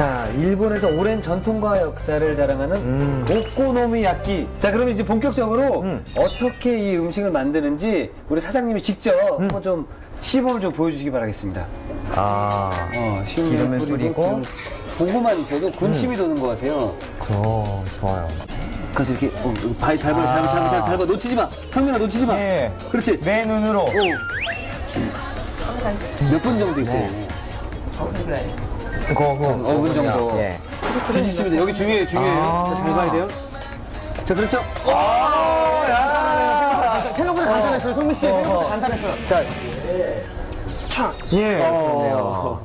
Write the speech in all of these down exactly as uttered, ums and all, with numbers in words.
자, 일본에서 오랜 전통과 역사를 자랑하는 음. 오코노미야끼. 자, 그럼 이제 본격적으로 음. 어떻게 이 음식을 만드는지 우리 사장님이 직접 음. 한번 좀 시범을 좀 보여주시기 바라겠습니다. 아, 어, 기름을 뿌리고, 뿌리고 보고만 있어도 군침이 음. 도는 것 같아요. 어, 좋아요. 그래서 이렇게 어, 발 잘 벌려, 잘, 잘, 잘, 잘 벌려. 놓치지 마. 성민아, 놓치지 마. 예. 그렇지. 내 눈으로. 몇 분 정도 있어요? 네. 오 분 정도. 예. 주짓수입니다. 여기 중요해요, 중요해요. 아 자, 잘 봐야 돼요. 자, 그렇죠. 아, 야. 생각보다 간단했어요, 성민 씨. 생각보다 간단했어요. 자, 촥. 예. 어.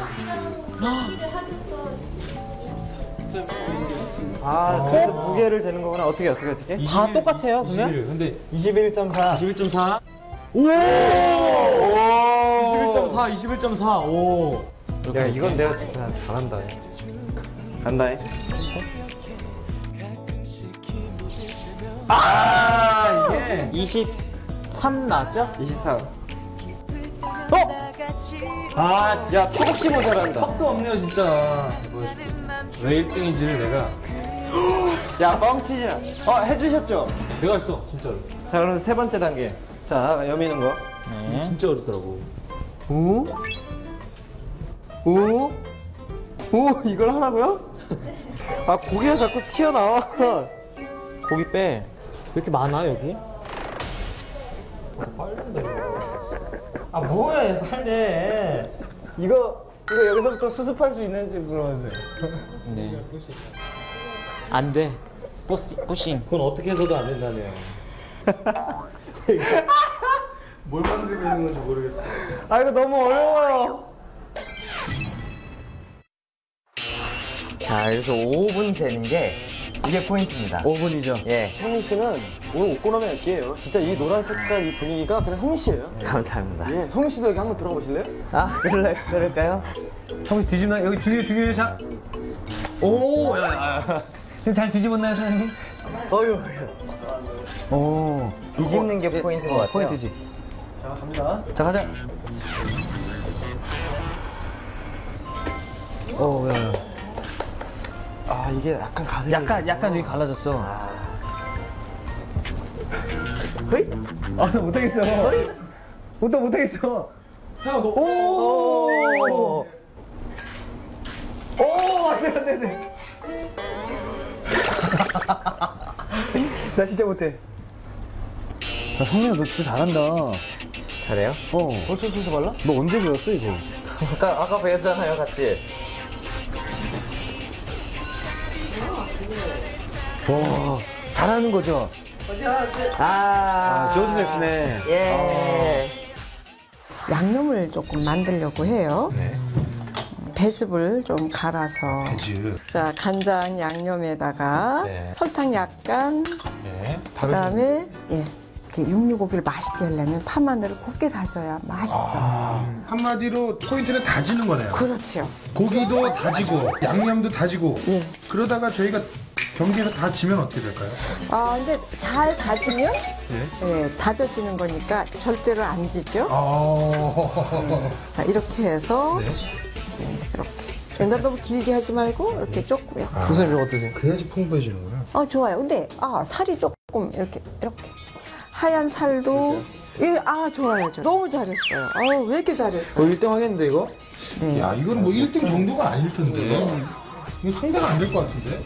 아, 그래서 무게를 재는 거구나. 어떻게, 어떻게, 어떻게? 이십일, 다 똑같아요, 그러면? 이십일. 근데 이십일 점 사. 이십일 점 사. 오! 이십일 점 사, 이십일 점 사. 오. 야, 이건 내가 진짜 잘한다. 간다. 아, 이게 이십삼 나왔죠? 이십삼. 어? 아, 야, 턱없이 모자란다. 턱도 없네요, 진짜. 왜 일 등인지를 내가. 야, 뻥튀지 마. 어, 해주셨죠? 내가 했어, 진짜로. 자, 그럼 세 번째 단계. 자, 여미는 거. 이게 진짜 어렵더라고. 오? 오? 오, 이걸 하라고요? 아, 고기가 자꾸 튀어나와. 고기 빼. 왜 이렇게 많아, 여기? 빨린다, 이거. 아, 뭐야, 빨리. 이거, 이거 여기서부터 수습할 수 있는지 물어보세요. 네. 안 돼. 뿌시, 뿌싱. 그건 어떻게 해서도 안 된다네요. 뭘 만들고 있는 건지 모르겠어. 아, 이거 너무 어려워요. 자, 그래서 오 분 재는 게 이게 포인트입니다. 오 분이죠. 예. 성민 씨는 오늘 오코노미야끼예요. 진짜 이 노란 색깔 이 분위기가 그냥 성민 씨예요. 감사합니다. 예, 성민 씨도 여기 한번 들어가 보실래요? 아, 그럴래, 그럴까요? 성민 뒤집나? 여기 중요해, 중요해. 자. 오! 야, 야. 지금 잘 뒤집었나요, 사장님? 어휴. 오. 뒤집는 게 어, 포인트인 어, 것 같아요. 포인트지. 자, 갑니다. 자, 가자. 오, 야, 야. 아, 이게 약간 가슴이. 약간, 약간 여기 갈라졌어. 아, 헤이? 나 못하겠어. 못하, 못하겠어. 형, 너. 오! 오! 안 돼, 안 돼, 안 돼. 나 진짜 못해. 야, 성민아, 너 진짜 잘한다. 잘해요? 어. 벌써 소스 발라? 너 언제 배웠어, 이거? 아까, 아까 배웠잖아요, 같이. 와, 잘하는 거죠? 아, 아, 조준 됐네. 예. 양념을 조금 만들려고 해요. 네. 배즙을 좀 갈아서. 배즙. 자, 간장 양념에다가 네. 설탕 약간. 네. 그다음에 예. 이렇게 육류고기를 맛있게 하려면 파마늘을 곱게 다져야 맛있어요. 아, 한마디로 포인트는 다지는 거네요. 그렇죠. 고기도 다지고 양념도 다지고 예. 그러다가 저희가 경기에서 다지면 어떻게 될까요? 아, 근데 잘 다지면 예, 다져지는 거니까 절대로 안 지죠. 아... 자, 이렇게 해서 네. 예, 이렇게. 근데 너무 길게 하지 말고 이렇게 조금 이렇게. 선생님, 이거 어떠세요? 그래야지 풍부해지는구나. 어, 좋아요. 근데 아, 살이 조금 이렇게 이렇게 하얀 살도 예, 아, 좋아요. 좋아요. 너무 잘했어요. 아, 왜 이렇게 잘했어요? 어, 일 등 하겠는데, 이거? 네. 야, 이건 뭐 일 등 정도가 아닐 텐데. 이거 상대가 안 될 것 같은데?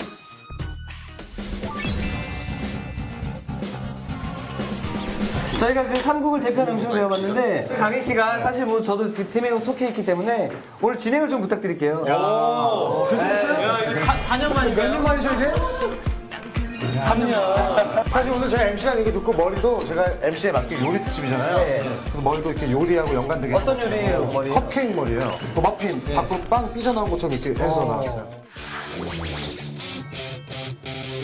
저희가 그 삼국을 대표하는 음식을 배워봤는데 강희 씨가 사실 뭐 저도 그 팀에 속해 있기 때문에 오늘 진행을 좀 부탁드릴게요. 야, 이거 사 년 만인가요? 몇 년 만이죠 이게? 삼 년. 사실 오늘 제가 엠씨라는 얘기 듣고 머리도 제가 엠씨에 맞게 요리 특집이잖아요. 네. 그래서 머리도 이렇게 요리하고 연관되게. 어떤 요리예요, 머리? 컵케이크 머리예요. 그 머핀, 밖으로 빵 삐져나온 것처럼 이렇게 해서 나왔어요.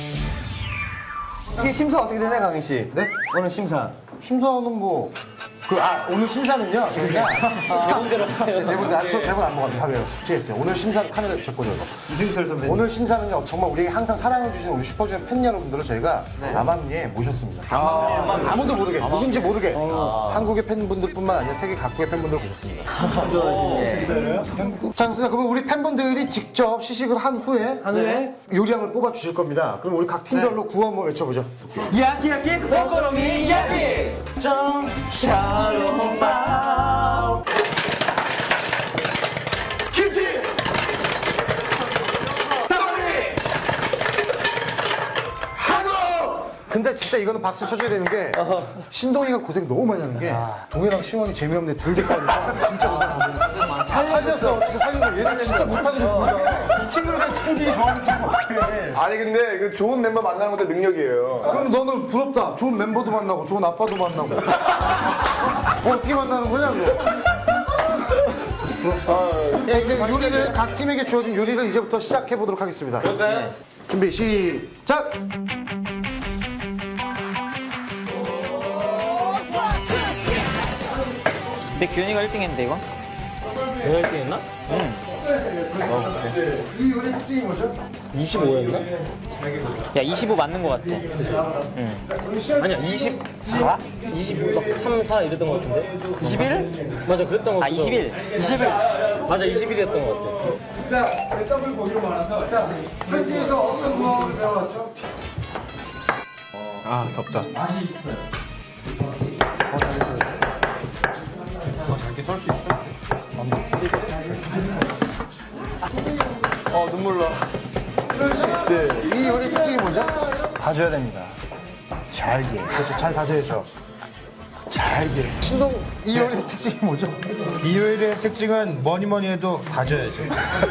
이게 심사 어떻게 되나요, 강희 씨? 네? 오늘 심사. 심사는 뭐 그, 아, 오늘 심사는요. 저희가 대본대로 하세요. 대본, 아, 저 대본 안 먹었는데 하루에 숙제했어요. 오늘 심사 카메라 제 거죠, 이거. 이승철 선배님. 오늘 심사는요, 정말 우리에게 항상 사랑해주신 우리 슈퍼주니어 팬 여러분들을 저희가 남한리에 모셨습니다. 아, 아무도 모르게, 누군지 모르게. 한국의 팬분들뿐만 아니라 세계 각국의 팬분들 모셨습니다. 자, 좋습니다. 그러면 우리 팬분들이 직접 시식을 한 후에, 한 후에 요리함을 뽑아 주실 겁니다. 그럼 우리 각 팀별로 구호 한번 외쳐보죠. 야끼 야끼 오코노미 야끼 좀 샤로마 김치 따가리 한우. 근데 진짜 이거는 박수 쳐줘야 되는 게 신동이가 고생 너무 많이 하는 게 동해랑 시원이 재미없네 둘 개까지 진짜 고생하고 살렸어. 진짜 살렸어. 얘는 진짜 못하게 됐습니다. 친구들 충분히 좋아하는 친구 같아. 아니 근데 그 좋은 멤버 만나는 것도 능력이에요. 그럼 너는 부럽다. 좋은 멤버도 만나고 좋은 아빠도 만나고 뭐 어떻게 만나는 거냐고. 야, 이제 요리를 각 팀에게 주어진 요리를 이제부터 시작해 보도록 하겠습니다. 그럴까요? 준비 시작. 근데 규현이가 일 등 했는데 이거? 내가 일 등 했나? 이 요리 특징이 뭐죠? 이십오였나? 야 이십오 맞는 거 같지? 아니야, 이십사? 이십삼, 사 이랬던 것 같은데? 이십일? 맞아, 그랬던 것 같아. 아 이십일. 이십일. 맞아, 이십일이었던 것 같아. 자, 더블 보기로 말아서 자, 현지에서 어떤 무언을 배워왔죠? 아 덥다. 더 잘게 썰 수 있어? 어, 눈물 나. 네, 이 요리 특징이 뭐죠? 다져야 됩니다. 잘게. 그렇죠, 잘 다져야죠. 잘게. 신동, 이 요리의 특징이 뭐죠? 이 요리의 특징은 뭐니 뭐니 해도 다져야지.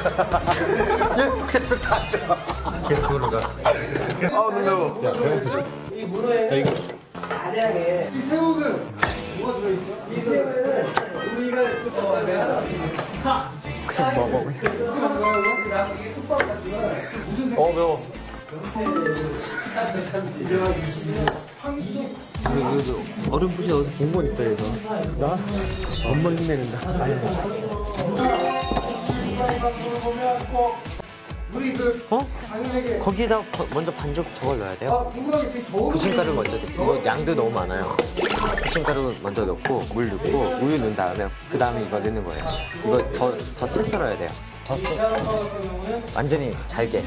계속 다져. 계속 그걸로 가. 아우 눈 매워. 야 배고프지? 이 문어에는 다량의 이 새우는 뭐가 들어있죠? 이 새우에는 우리가 먹으면 그냥 먹어. 어 매워. 어렴풋이 어디서 본 건 있다 해서. 나? 엄마 흉내낸다. 우리 그 어? 당연하게 거기에다 거- 먼저 반죽 저걸 넣어야 돼요? 아, 궁금한 게 되게 좋은 부침가루 먼저 넣고 이거 양도 너무 많아요. 부침가루 먼저 넣고 물 넣고 우유 넣은 다음에 그 다음에 이거 넣는 거예요. 이거 더 더 채 썰어야 돼요. 더 썰. 완전히 잘게.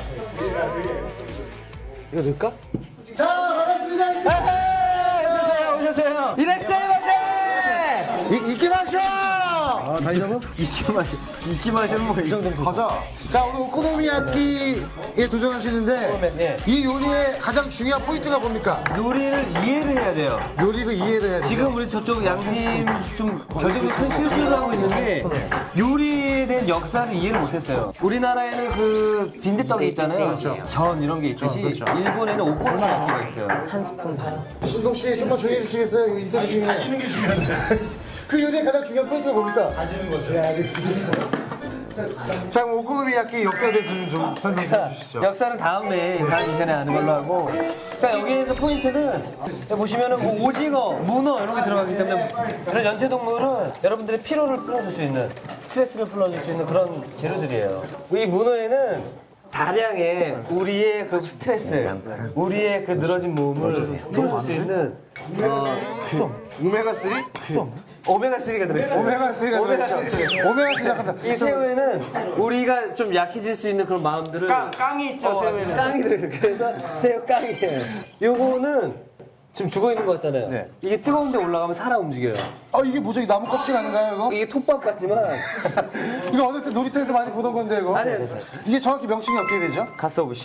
이거 넣을까? 자, 반갑습니다. 오셨어요 오셨어요. 이라시마세. 이, 이끼 마셔! 아 다니자고? 이끼 마시 이끼 마시는 뭐이 정도면 가자. 자, 오늘 오코노미야끼에 도전하시는데 예. 이 요리의 가장 중요한 포인트가 뭡니까? 요리를 이해를 해야 돼요. 요리를 이해를 해야 돼요. 지금 우리 저쪽 양팀 좀 결정적으로 큰 실수를 하고 있는데 요리에 대한 역사를 이해를 못했어요. 우리나라에는 그 빈대떡이 있잖아요. 전 이런 게 있듯이 일본에는 오코노미야끼가 있어요. 한 스푼 반. 신동 씨, 좀만 조용히 해주시겠어요? 이거 인터뷰 중에. 다지는 게 중요한데. 그 요리의 가장 중요한 포인트가 뭡니까? 다지는 거죠. 네, 알겠습니다. 자, 그럼 오코노미야끼 역사에 대해서 좀 설명해 주시죠. 역사는 다음에 다음 이전에 하는 걸로 하고. 그러니까 여기에서 포인트는 보시면은 뭐 오징어, 문어 이런 게 들어가기 때문에 그런 연체동물은 여러분들의 피로를 풀어줄 수 있는 스트레스를 풀어줄 수 있는 그런 재료들이에요. 이 문어에는 다량의 우리의 그 스트레스, 우리의 그 늘어진 몸을 풀어줄 수 있는 어, 수성, 오메가쓰리? 수성, 오메가삼가 들어있어요. 오메가쓰리가 오메가삼 들어있죠. 오메가쓰리 잠깐만. 이 새우에는 우리가 좀 약해질 수 있는 그런 마음들을 깡, 깡이 있죠, 새우에는. 깡이 들어있어요. 그래서 새우 깡이에요. 요거는 지금 죽어 있는 거 같잖아요. 네. 이게 뜨거운데 올라가면 살아 움직여요. 어, 이게 뭐죠? 이 나무 껍질 아닌가요, 이거? 이게 톱밥 같지만 이거 어렸을 때 놀이터에서 많이 보던 건데, 이거? 아니, 아니. 이게 정확히 명칭이 어떻게 되죠? 가스오브시.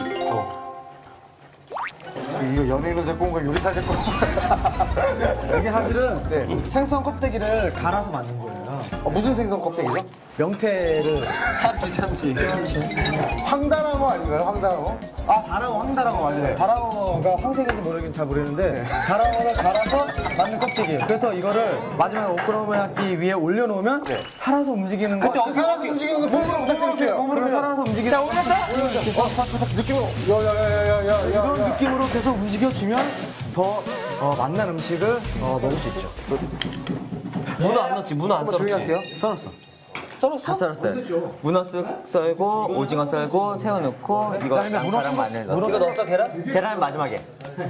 이거 연예인을 데리고 온 걸 요리사 데리고 온 거야. 이게 사실은 네. 생선 껍데기를 갈아서 만든 거예요. 어, 무슨 생선 껍데기죠? 명태를 참치 참치. 황다랑어 아닌가요? 황다랑어? 아 다랑어 황다랑어 맞아요. 다랑어가 황색인지 모르긴 잘 모르겠는데 다랑어를 갈아서 만든 껍데기예요. 그래서 이거를 마지막에 오코노미야끼 위에 올려놓으면 살아서 움직이는 거. 그때 어떻게 살아서 움직이는 거 몸으로 부탁드릴게요. 몸으로 살아서 움직이는. 자 올렸다. 올렸다. 느낌으로. 야야야야야야. 이런 느낌으로 계속 움직여주면 더 어, 맛난 음식을 어, 먹을 수 있죠. 문어 안 넣었지? 문어 안 한번 조용히 썰었지? 할게요. 썰었어. 다 썰었어요. 문어 쓱 썰고, 오징어 썰고, 새우 넣고, 이거 양파랑 마늘 넣었어요. 이거 넣었어 계란? 계란은 마지막에.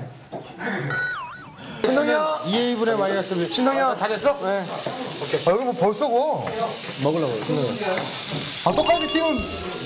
신동이 형! 이 에이분의 마이너스. 신동이 형! 다 됐어? 네. 오케이. 아, 여기 뭐 벌써 고 먹으려고 신동이 형. 아, 떡갈비 튀김.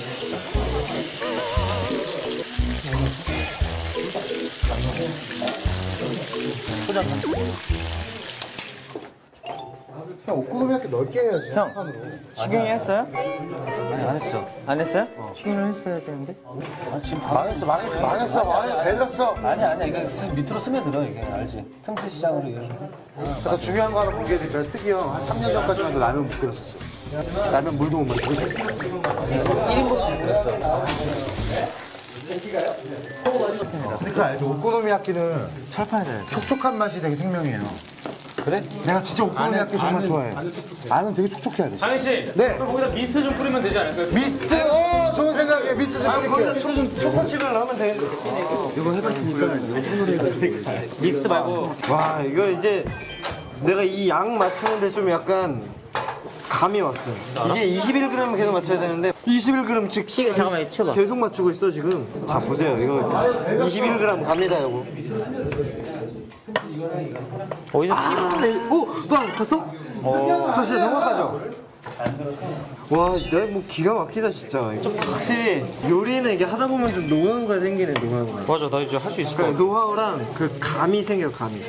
형, 오코노미야끼 넓게 해야지. 형, 식용유 했어요? 아니 안 했어. 안 했어요? 식용유 했어야 되는데? 망했어, 망했어, 망했어. 망했어, 벨렸어. 아니 아니야 이거 스- 밑으로 스며들어 이게 알지? 틈새 시장으로 이렇게. 더 중요한 거 하나 공개해드릴까요? 특이 형, 한 삼 년 전까지만 해도 라면 못 끓였었어. 라면 물도 못 마시고. 일 인분씩 그랬어. 그러니까 알죠. 오코노미야끼는 철판이잖아요. 촉촉한 맛이 되게 생명이에요. 그래? 내가 진짜 오코노미야끼 정말 좋아해. 안은 되게 촉촉해야 돼. 장현 씨. 네. 그럼 거기다 미스트 좀 뿌리면 되지 않을까요? 미스트, 어, 좋은 생각이에요. 미스트 좀 뿌릴게요. 좀 초코칩을 넣으면 돼. 이거 해봤으니까. 미스트 말고. 와 이거 이제 내가 이 양 맞추는데 좀 약간 감이 왔어요. 이게 이십일 그램 계속 맞춰야 되는데 이십일 그램 즉 잠깐만, 쳐봐. 계속 맞추고 있어 지금. 자 보세요 이거 이십일 그램 갑니다 이거. 어디서 아, 네. 오, 와 봤어? 저 진짜 정확하죠? 와, 내가 뭐 기가 막히다 진짜. 좀 확실히 요리는 이게 하다 보면 좀 노하우가 생기네 노하우가. 맞아, 나 이제 할 수 있을 것 그러니까 노하우랑 그 감이 생겨요 감이.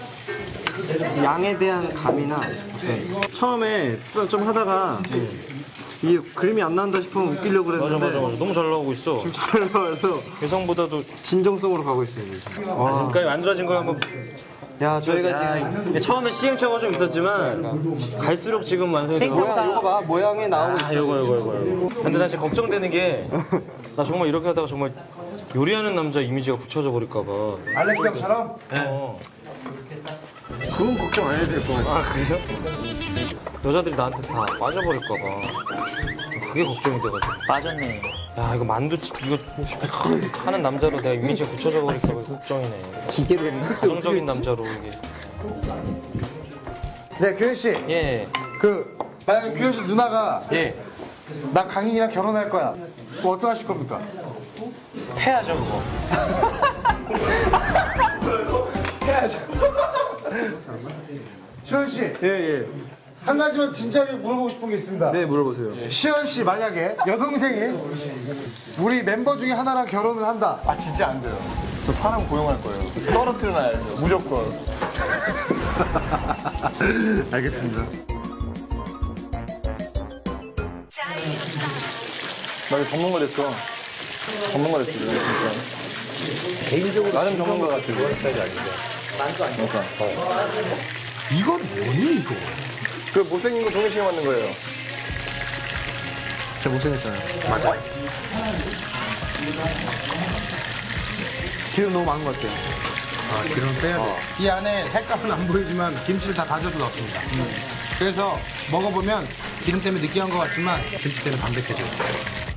양에 대한 감이나 어떤 처음에 좀 하다가 이 그림이 안 나온다 싶으면 웃기려고 그랬는데 맞아, 맞아, 맞아. 너무 잘 나오고 있어. 지금 잘 나와서 예상보다도 진정성으로 가고 있어요 지금. 와. 지금까지 만들어진 거 한번. 야 저희가 지금 처음에 시행착오가 좀 있었지만 갈수록 지금 완성이 되고. 모양 이거 봐 모양이 나오고 있어. 아, 이거, 이거, 이거, 이거. 근데 나 진짜 걱정되는 게, 나 정말 이렇게 하다가 정말 요리하는 남자 이미지가 굳혀져 버릴까봐. 알렉스 형처럼? 어. 그건 걱정 안 해도 될 것 같아. 아, 그래요? 여자들이 나한테 다 빠져버릴까봐. 그게 걱정이 돼가지고. 빠졌네. 야, 이거 만두, 이거 하는 남자로 내가 이미지가 굳혀져 버릴까봐 걱정이네. 기계로 했나? 가정적인 남자로 이게. 네, 규현 씨. 예, 그, 만약에 규현 씨 누나가 예. 나 강인이랑 결혼할 거야. 그럼 어떻게 하실 겁니까? 패야죠, 그거. 시현 씨. 예 예. 한 가지만 진지하게 물어보고 싶은 게 있습니다. 네 물어보세요. 시현 씨 만약에 여동생이 우리 멤버 중에 하나랑 결혼을 한다. 아 진짜 안 돼요. 저 사람 고용할 거예요. 떨어뜨려놔야죠. 무조건. 알겠습니다. 나 이거 전문가 됐어. 전문가 됐어. 이거 진짜. 개인적으로 나름 전문가 같이 이거까지 아닌데. 만두 아니야. 그러니까. 이건 뭐니 이거? 그 못생긴 거 종현 씨가 만든 거예요. 진짜 못생겼잖아요. 맞아. 기름 너무 많은 것 같아요. 아, 기름 빼야 돼. 이 안에 색깔은 안 보이지만 김치를 다 다져도 넣습니다. 그래서 먹어보면 기름 때문에 느끼한 것 같지만 김치 때문에 담백해져요.